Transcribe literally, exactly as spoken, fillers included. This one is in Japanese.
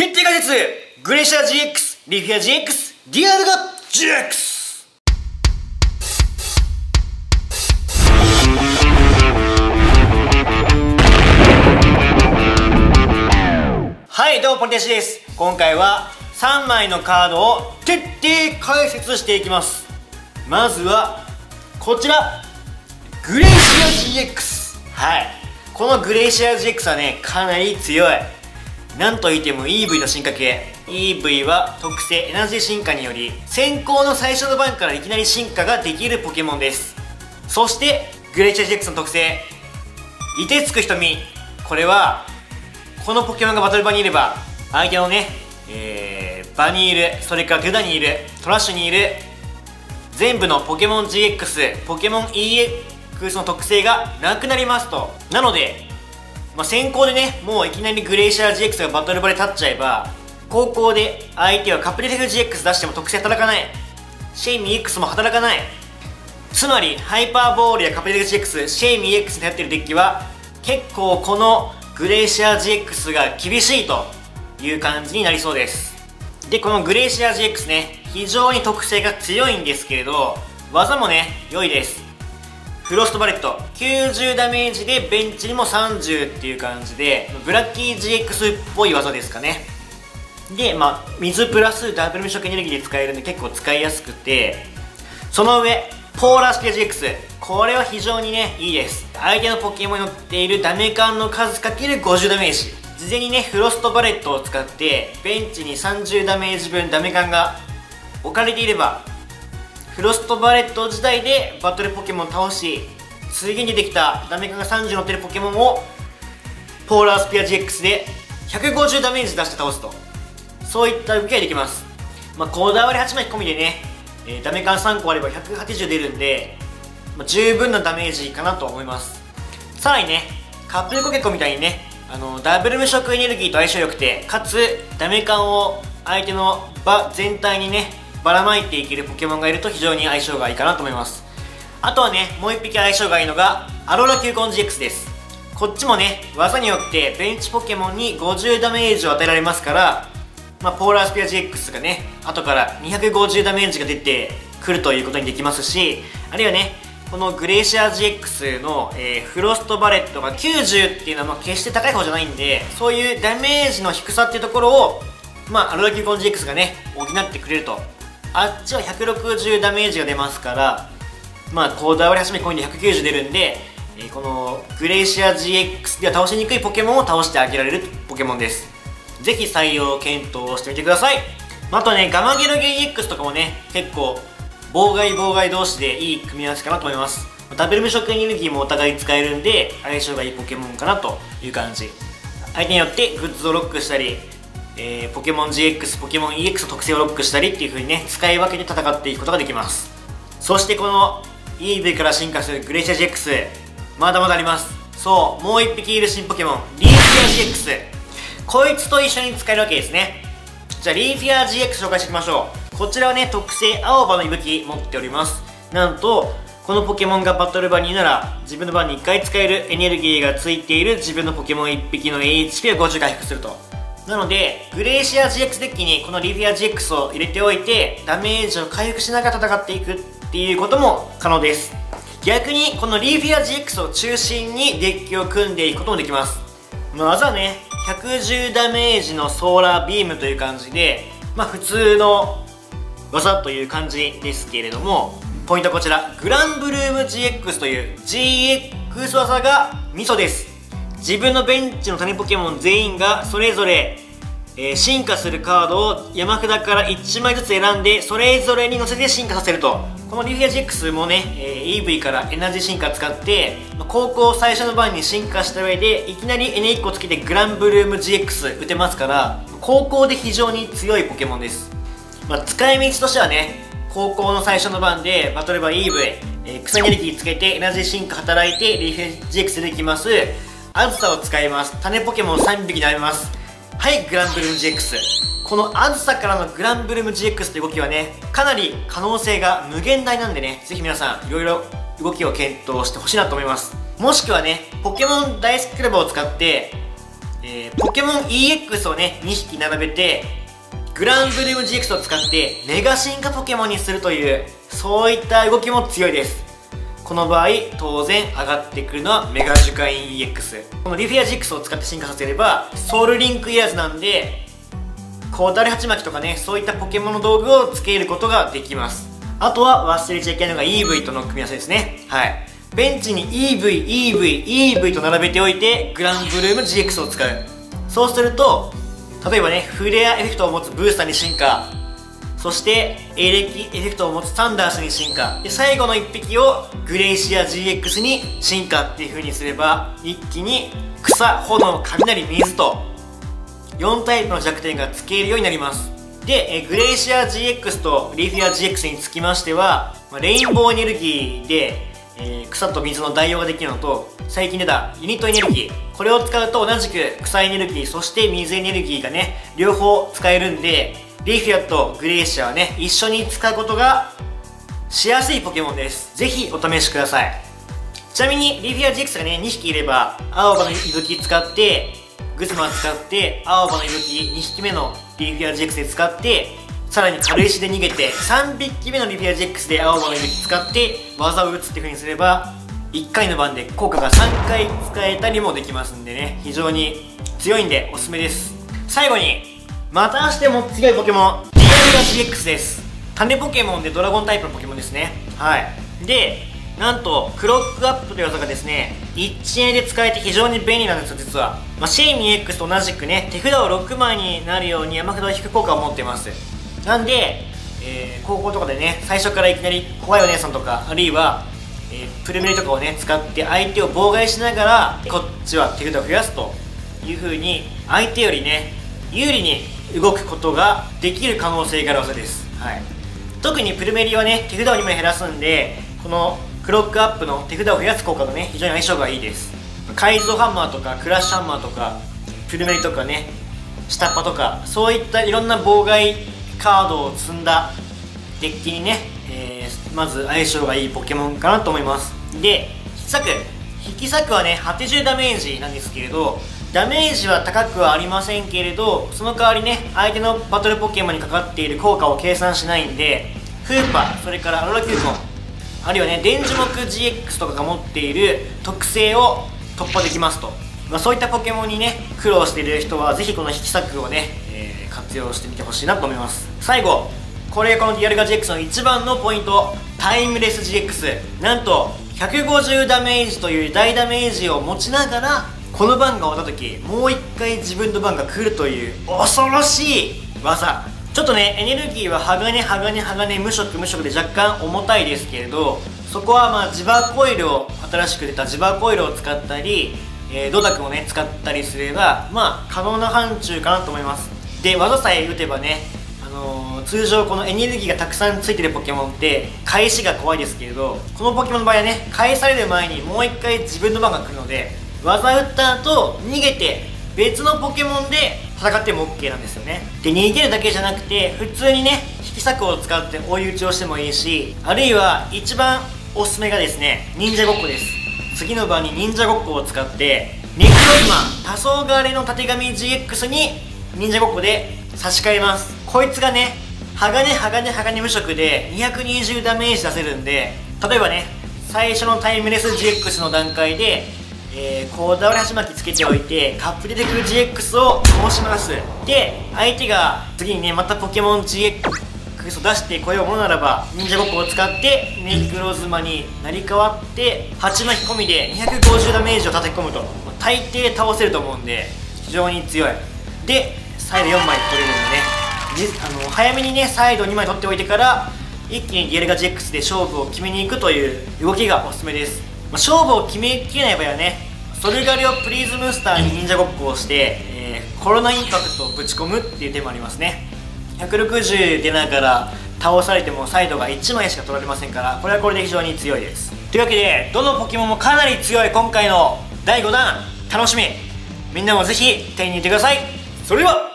徹底解説グレイシャー ジーエックス、リフィア ジーエックス、ディアルガ ジーエックス。 はい、どうもポリテシです。今回はさんまいのカードを徹底解説していきます。まずはこちら、グレイシア ジーエックス。 はい、このグレイシア ジーエックス はね、かなり強い。なんといっても イーブイ の進化系。 イーブイ は特性エナジー進化により先行の最初の番からいきなり進化ができるポケモンです。そしてグレイシア ジーエックス の特性、凍てつく瞳。これはこのポケモンがバトル場にいれば相手のね、えー、場にいる、それからデュダにいる、トラッシュにいる全部のポケモン ジーエックス、ポケモン イーエックス の特性がなくなりますと。なので、まあ、先行でね、もういきなりグレイシャー ジーエックス がバトル場で立っちゃえば、後攻で相手はカプリテフ ジーエックス 出しても特性働かない、シェイミー X も働かない。つまりハイパーボールやカプリテフ ジーエックス、シェイミー X に頼ってるデッキは結構このグレイシャー ジーエックス が厳しいという感じになりそうです。で、このグレイシャー ジーエックス ね、非常に特性が強いんですけれど、技もね、良いです。フロストバレットきゅうじゅうダメージでベンチにもさんじゅうっていう感じで、ブラッキー ジーエックス っぽい技ですかね。で、まあ水プラスダブル無色エネルギーで使えるんで結構使いやすくて、その上ポーラースピア ジーエックス、 これは非常にね、いいです。相手のポケモンに乗っているダメカンの数かけるごじゅうダメージ。事前にね、フロストバレットを使ってベンチにさんじゅうダメージ分ダメカンが置かれていれば、フロストバレット自体でバトルポケモンを倒し、次に出てきたダメカンがさんじゅう乗ってるポケモンをポーラースピア ジーエックス でひゃくごじゅうダメージ出して倒すと、そういった動きができます。まあ、こだわりはちまい込みでね、えー、ダメカンさんこあればひゃくはちじゅう出るんで、まあ、十分なダメージかなと思います。さらにね、カップルコケコみたいにね、あのダブル無色エネルギーと相性良くて、かつダメカンを相手の場全体にねばらまいていけるポケモンがいると非常に相性がいいかなと思います。あとはね、もう一匹相性がいいのがアローラ球根 ジーエックス です。こっちもね、技によってベンチポケモンにごじゅうダメージを与えられますから、まあ、ポーラースピア ジーエックス がね、後からにひゃくごじゅうダメージが出てくるということにできますし、あるいはね、このグレイシャー ジーエックス の、えー、フロストバレットがきゅうじゅうっていうのはまあ決して高い方じゃないんで、そういうダメージの低さっていうところを、まあ、アローラ球根 ジーエックス がね補ってくれると。あっちはひゃくろくじゅうダメージが出ますから、まあこだわりはちまいコインでひゃくきゅうじゅう出るんで、えー、このグレイシア ジーエックス では倒しにくいポケモンを倒してあげられるポケモンです。ぜひ採用検討してみてください。あとね、ガマゲルゲイ X とかもね、結構妨害妨害同士でいい組み合わせかなと思います。ダブル無色エネルギーもお互い使えるんで相性がいいポケモンかなという感じ。相手によってグッズをロックしたり、えー、ポケモン ジーエックス、ポケモン イーエックス の特性をロックしたりっていう風にね、使い分けて戦っていくことができます。そしてこの イーブイ から進化するグレイシャー ジーエックス、 まだまだあります。そう、もう一匹いる新ポケモンリーフィア ジーエックス、 こいつと一緒に使えるわけですね。じゃあリーフィア ジーエックス 紹介していきましょう。こちらはね、特性青葉の息吹持っております。なんとこのポケモンがバトル場にいなら自分の番にいっかい使えるエネルギーがついている自分のポケモンいっぴきの エイチピー をごじゅう回復すると。なのでグレイシア ジーエックス デッキにこのリーフィア ジーエックス を入れておいてダメージを回復しながら戦っていくっていうことも可能です。逆にこのリーフィア ジーエックス を中心にデッキを組んでいくこともできます。まずはね、ひゃくじゅうダメージのソーラービームという感じで、まあ普通の技という感じですけれども、ポイントはこちら、グランブルーム ジーエックス という ジーエックス 技がミソです。自分のベンチの種ポケモン全員がそれぞれ、えー、進化するカードを山札からいちまいずつ選んでそれぞれに乗せて進化させると。このリーフィア ジーエックス もね、えー、イーブイ からエナジー進化使って高校最初の番に進化した上でいきなりエネいっこつけてグランブルーム ジーエックス 打てますから、高校で非常に強いポケモンです。まあ、使い道としてはね、高校の最初の番でバトルバー イーブイ、えー、草エネルギーつけてエナジー進化働いてリーフィア ジーエックス できます。あずさを使います。種ポケモンさんびき並べます。はい、グランブルーム ジーエックス。 このあずさからのグランブルーム ジーエックス という動きはね、かなり可能性が無限大なんでね、ぜひ皆さんいろいろ動きを検討してほしいなと思います。もしくはね、ポケモン大好きクラブを使ってえー、ポケモン イーエックス をねにひき並べてグランブルーム ジーエックス を使ってメガ進化ポケモンにするという、そういった動きも強いです。この場合当然上がってくるのはメガジュカイン イーエックス、 このリフィア ジーエックス を使って進化させればソウルリンクいらずなんでコウタリハチマキとかね、そういったポケモンの道具を付けることができます。あとは忘れちゃいけないのが イーブイ との組み合わせですね。はい、ベンチに イーブイ、イーブイ、イーブイ と並べておいてグランブルーム ジーエックス を使う。そうすると例えばね、フレアエフェクトを持つブースターに進化、そしてエレキエフェクトを持つサンダースに進化で、最後のいっぴきをグレイシア ジーエックス に進化っていう風にすれば一気に草、炎、雷、水とよんタイプの弱点が付け入るようになります。で、えグレイシア ジーエックス とリフィア ジーエックス につきましては、まあ、レインボーエネルギーで、えー、草と水の代用ができるのと、最近出たユニットエネルギー、これを使うと同じく草エネルギー、そして水エネルギーがね両方使えるんで、リフィアとグレイシアはね一緒に使うことがしやすいポケモンです。ぜひお試しください。ちなみにリフィア ジーエックス がねにひきいれば、青葉の息吹使ってグスマ使って青葉の息吹にひきめのリフィア ジーエックス で使って、さらに軽石で逃げてさんびきめのリフィア ジーエックス で青葉の息吹使って技を打つっていう風にすればいっかいの番で効果がさんかい使えたりもできますんでね、非常に強いんでおすすめです。最後にまたしても強いポケモンリアルガ ジーエックス です。種ポケモンでドラゴンタイプのポケモンですね。はい、でなんとクロックアップという技がですねいちえんで使えて非常に便利なんですよ実は。まあ、シェイミー X と同じくね手札をろくまいになるように山札を引く効果を持っています。なんで、えー、高校とかでね最初からいきなり怖いお姉さんとか、あるいは、えー、プルメリとかをね使って相手を妨害しながらこっちは手札を増やすという風に相手よりね有利に動くことができる可能性がある技です。はい、特にプルメリはね手札をにまい減らすんで、このクロックアップの手札を増やす効果がね非常に相性がいいです。改造ハンマーとかクラッシュハンマーとかプルメリとかね下っ端とか、そういったいろんな妨害カードを積んだデッキにね、えー、まず相性がいいポケモンかなと思います。で引き裂く引き裂くはねはちじゅうダメージなんですけれど、ダメージは高くはありませんけれど、その代わりね相手のバトルポケモンにかかっている効果を計算しないんで、フーパー、それからアロラキューコン、あるいはね電磁木 ジーエックス とかが持っている特性を突破できますと、まあ、そういったポケモンにね苦労している人はぜひこの引き裂くをね、えー、活用してみてほしいなと思います。最後、これがこのディアルガ ジーエックス の一番のポイント、タイムレス ジーエックス。 なんとひゃくごじゅうダメージという大ダメージを持ちながらこの番が終わった時もう一回自分の番が来るという恐ろしい技。ちょっとねエネルギーは鋼鋼鋼無色無色で若干重たいですけれど、そこはまあ磁場コイルを新しく出た磁場コイルを使ったり、えー、ドダクをね使ったりすればまあ可能な範疇かなと思います。で技さえ打てばね、あのー、通常このエネルギーがたくさんついてるポケモンって返しが怖いですけれど、このポケモンの場合はね返される前にもう一回自分の番が来るので、技打った後逃げて別のポケモンで戦っても OK なんですよね。で逃げるだけじゃなくて普通にね引き裂くを使って追い打ちをしてもいいし、あるいは一番おすすめがですね忍者ごっこです。次の番に忍者ごっこを使ってネクロズマン黄昏のたてがみ ジーエックス に忍者ごっこで差し替えます。こいつがね鋼鋼鋼無色でにひゃくにじゅうダメージ出せるんで、例えばね最初のタイムレス ジーエックス の段階でえー、こうダブル鉢巻きつけておいてカップで出てくる ジーエックス を倒します。で相手が次にねまたポケモン ジーエックス を出してこようものならば忍者ごっこを使ってネクロズマになり変わって鉢巻き込みでにひゃくごじゅうダメージを叩き込むと大抵倒せると思うんで非常に強い。でサイドよんまい取れるんでね、あの早めにねサイドにまい取っておいてから一気にディアルガ ジーエックス で勝負を決めに行くという動きがおすすめです。まあ、勝負を決めきれない場合はねソルガリオプリズムスターに忍者ごっこをして、えー、コロナインパクトをぶち込むっていう手もありますね。ひゃくろくじゅう出ながら倒されてもサイドがいちまいしか取られませんから、これはこれで非常に強いです。というわけでどのポケモンもかなり強い今回のだいごだん楽しみ、みんなもぜひ手に入れてください。それでは